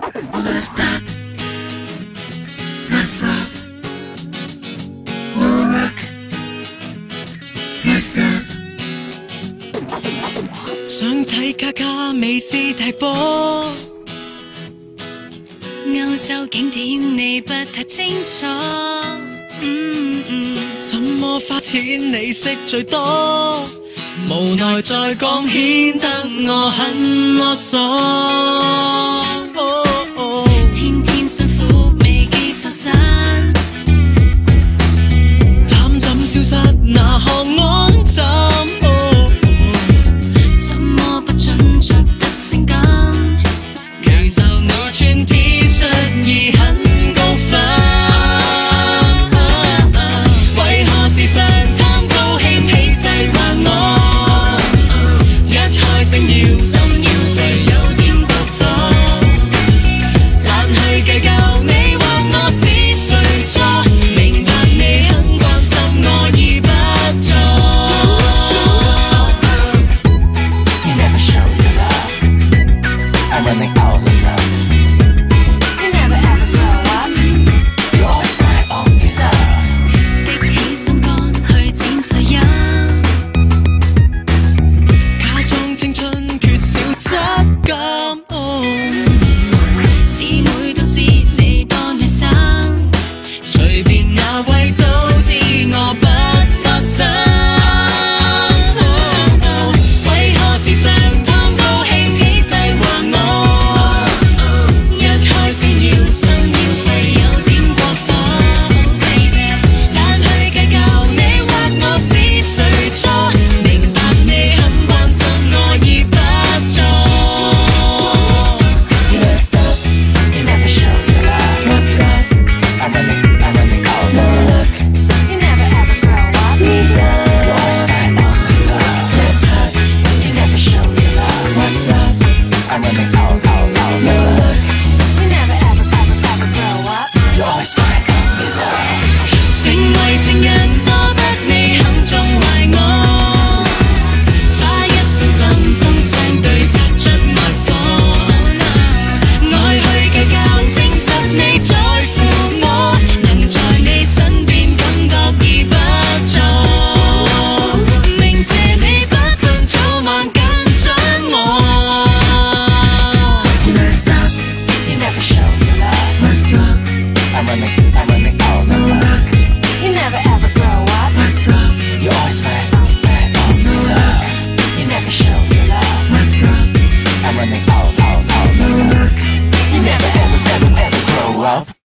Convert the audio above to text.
想睇卡卡美斯踢波， 歐洲景點你不太清楚。 怎麼花錢你識最多？無奈再講顯得我很囉嗦。 天天辛苦美肌瘦身， 攬枕消失那可安寢。 怎麼不准著得性感？ 其實我穿 T 恤已很高分。為何時常貪高興氣勢話我？一開聲夭心夭肺有點過火。懶去計較你或我是誰錯，明白你肯關心我已不錯。 You never show your love. I'm running out of love. You never ever grow up. You're always my only love. 的起心肝去剪碎陰， 假裝青春缺少質感。 姊妹都知你多女生， 隨便那位都知我不花心。為何時常貪高興氣勢話我？一開聲夭心夭肺有點過火。懶去計較你或我是誰錯，明白你肯關心我已不錯。 You never stop. You never show your love. What's that? I'm running out of love. You never ever grow up. You're always my only love. What's that? You never show your love. What's that? I'm running out of love. You never ever grow up. You're always my only love. 成為情人多得你肯縱壞我，花一生針鋒相對擦出愛火。愛去計較證實你在乎我，能在你身邊感覺已不錯。明謝你不分早晚緊張我。 You never stop. You never show your love. What's love? I'm running out of love. You never ever grow up. What's love? You're always my only love. You never show your love. What's love? I'm running out of love. You never ever grow up.